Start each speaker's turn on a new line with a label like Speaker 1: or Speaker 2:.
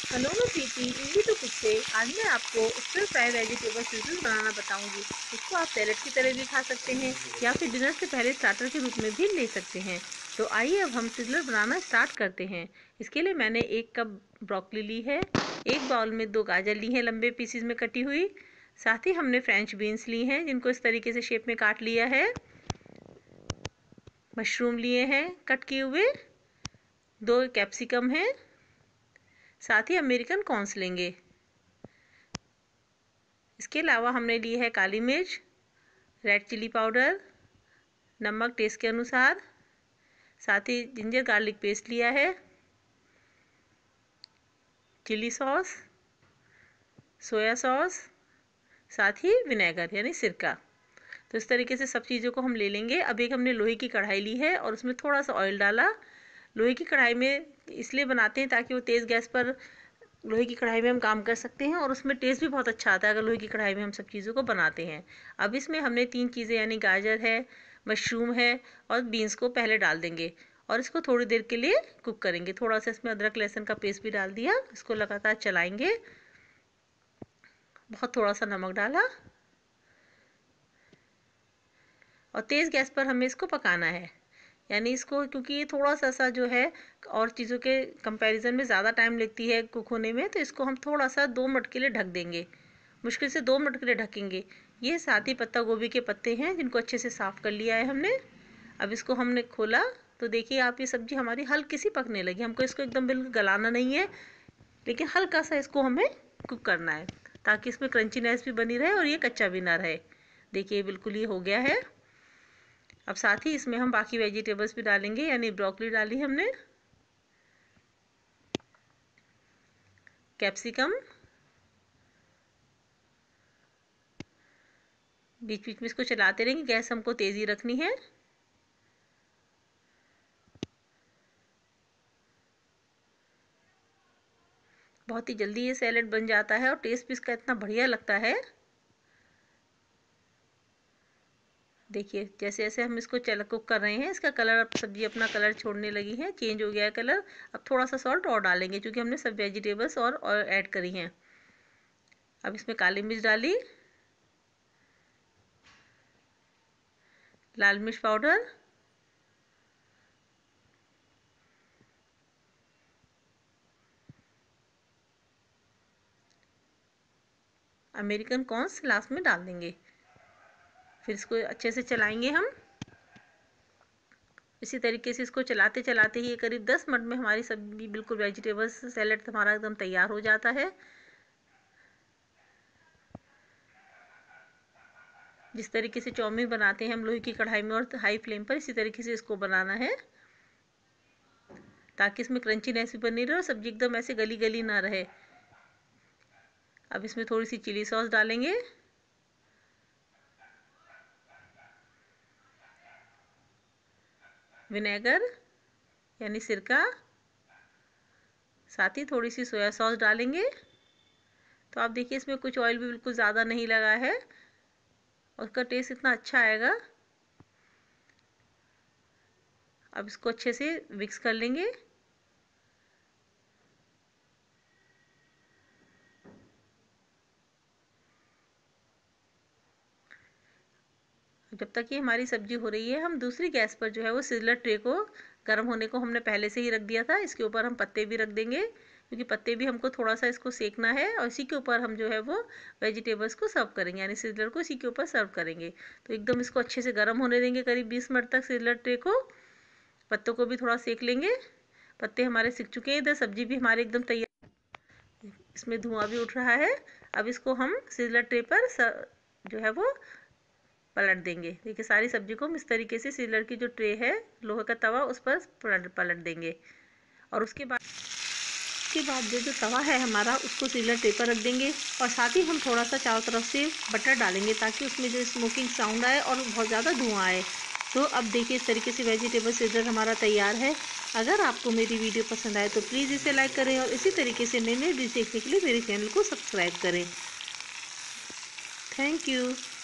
Speaker 1: Hello मैं प्रीति easy to cook से। आज मैं आपको स्टर फ्राई वेजिटेबल सिजल बनाना बताऊंगी। इसको आप सैलेड की तरह भी खा सकते हैं या फिर डिनर से पहले स्टार्टर के रूप में भी ले सकते हैं। तो आइए अब हम सिजलर बनाना स्टार्ट करते हैं। इसके लिए मैंने 1 कप ब्रोकली ली है, 1 बाउल में 2 गाजर ली हैं लंबे पीसीज में कटी हुई। साथ ही हमने फ्रेंच बीन्स ली हैं जिनको इस तरीके से शेप में काट लिया है। मशरूम लिए हैं कट किए हुए, 2 कैप्सिकम हैं, साथ ही अमेरिकन कॉर्न्स लेंगे। इसके अलावा हमने ली है काली मिर्च, रेड चिली पाउडर, नमक टेस्ट के अनुसार, साथ ही जिंजर गार्लिक पेस्ट लिया है, चिली सॉस, सोया सॉस, साथ ही विनेगर यानी सिरका। तो इस तरीके से सब चीज़ों को हम ले लेंगे। अब एक हमने लोहे की कढ़ाई ली है और उसमें थोड़ा सा ऑयल डाला। लोहे की कढ़ाई में इसलिए बनाते हैं ताकि वो तेज़ गैस पर लोहे की कढ़ाई में हम काम कर सकते हैं और उसमें टेस्ट भी बहुत अच्छा आता है अगर लोहे की कढ़ाई में हम सब चीज़ों को बनाते हैं। अब इसमें हमने 3 चीज़ें यानी गाजर है, मशरूम है और बीन्स को पहले डाल देंगे और इसको थोड़ी देर के लिए कुक करेंगे। थोड़ा सा इसमें अदरक लहसुन का पेस्ट भी डाल दिया। इसको लगातार चलाएंगे। बहुत थोड़ा सा नमक डाला और तेज़ गैस पर हमें इसको पकाना है। यानी इसको क्योंकि ये थोड़ा सा जो है और चीज़ों के कंपैरिजन में ज़्यादा टाइम लेती है कुक होने में, तो इसको हम थोड़ा सा 2 मिनट के लिए ढक देंगे। मुश्किल से 2 मिनट के लिए ढकेंगे। ये साथ ही पत्ता गोभी के पत्ते हैं जिनको अच्छे से साफ़ कर लिया है हमने। अब इसको हमने खोला तो देखिए आप, ये सब्ज़ी हमारी हल्की सी पकने लगी। हमको इसको एकदम बिल्कुल गलाना नहीं है, लेकिन हल्का सा इसको हमें कुक करना है ताकि इसमें क्रंचीनेस भी बनी रहे और ये कच्चा भी ना रहे। देखिए बिल्कुल ये हो गया है। अब साथ ही इसमें हम बाकी वेजिटेबल्स भी डालेंगे। यानी ब्रोकली डाली हमने, कैप्सिकम, बीच बीच में इसको चलाते रहेंगे। गैस हमको तेज़ी रखनी है। बहुत ही जल्दी ये सैलेड बन जाता है और टेस्ट भी इसका इतना बढ़िया लगता है। देखिए जैसे जैसे हम इसको कुक कर रहे हैं, इसका कलर, अब सब्जी अपना कलर छोड़ने लगी है, चेंज हो गया है कलर। अब थोड़ा सा सॉल्ट और डालेंगे क्योंकि हमने सब वेजिटेबल्स और ऐड करी हैं। अब इसमें काली मिर्च डाली, लाल मिर्च पाउडर, अमेरिकन कॉर्न्स लास्ट में डाल देंगे। फिर इसको अच्छे से चलाएंगे हम। इसी तरीके से इसको चलाते चलाते ही करीब 10 मिनट में हमारी सब्जी बिल्कुल वेजिटेबल्स सैलेड हमारा एकदम तैयार हो जाता है। जिस तरीके से चाउमीन बनाते हैं हम लोहे की कढ़ाई में और हाई फ्लेम पर, इसी तरीके से इसको बनाना है ताकि इसमें क्रंचीनेस भी बनी रहे और सब्जी एकदम ऐसे गली गली ना रहे। अब इसमें थोड़ी सी चिली सॉस डालेंगे, विनेगर यानी सिरका, साथ ही थोड़ी सी सोया सॉस डालेंगे। तो आप देखिए इसमें कुछ ऑयल भी बिल्कुल ज़्यादा नहीं लगा है और उसका टेस्ट इतना अच्छा आएगा। अब इसको अच्छे से मिक्स कर लेंगे। जब तक ये हमारी सब्जी हो रही है, हम दूसरी गैस पर जो है वो सिजलर ट्रे को गर्म होने को हमने पहले से ही रख दिया था। इसके ऊपर हम पत्ते भी रख देंगे क्योंकि पत्ते भी हमको थोड़ा सा इसको सेकना है और इसी के ऊपर हम जो है वो वेजिटेबल्स को सर्व करेंगे, यानी सिजलर को इसी के ऊपर सर्व करेंगे। तो एकदम इसको अच्छे से गर्म होने देंगे करीब 20 मिनट तक सिजलर ट्रे को। पत्तों को भी थोड़ा सेक लेंगे। पत्ते हमारे सिक चुके हैं, इधर सब्जी भी हमारी एकदम तैयार, इसमें धुआं भी उठ रहा है। अब इसको हम सिजलर ट्रे पर जो है वो पलट देंगे। देखिए सारी सब्जी को हम इस तरीके से सिजलर की जो ट्रे है, लोहे का तवा, उस पर पलट देंगे और उसके बाद जो तवा है हमारा, उसको सिजलर ट्रे पर रख देंगे और साथ ही हम थोड़ा सा चारों तरफ से बटर डालेंगे ताकि उसमें जो स्मोकिंग साउंड आए और बहुत ज़्यादा धुआं आए। तो अब देखिए इस तरीके से वेजिटेबल सिजलर हमारा तैयार है। अगर आपको मेरी वीडियो पसंद आए तो प्लीज़ इसे लाइक करें और इसी तरीके से नई नई डिश देखने के लिए मेरे चैनल को सब्सक्राइब करें। Thank you.